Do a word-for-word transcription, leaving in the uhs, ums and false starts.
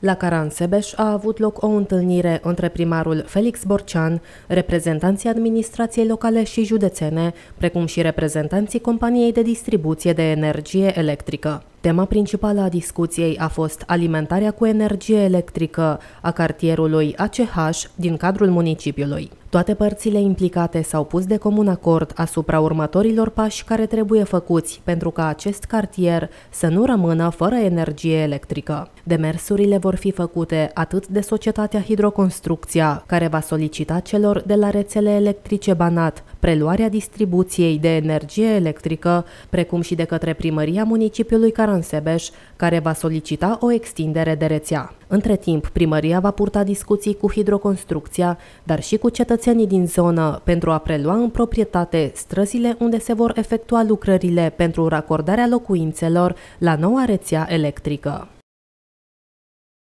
La Caransebeș a avut loc o întâlnire între primarul Felix Borcean, reprezentanții administrației locale și județene, precum și reprezentanții companiei de distribuție de energie electrică. Tema principală a discuției a fost alimentarea cu energie electrică a cartierului A C H din cadrul municipiului. Toate părțile implicate s-au pus de comun acord asupra următorilor pași care trebuie făcuți pentru ca acest cartier să nu rămână fără energie electrică. Demersurile vor fi făcute atât de Societatea Hidroconstrucția, care va solicita celor de la rețele electrice Banat preluarea distribuției de energie electrică, precum și de către primăria municipiului Caransebeș, care va solicita o extindere de rețea. Între timp, primăria va purta discuții cu Hidroconstrucția, dar și cu cetățenii din zonă pentru a prelua în proprietate străzile unde se vor efectua lucrările pentru racordarea locuințelor la noua rețea electrică.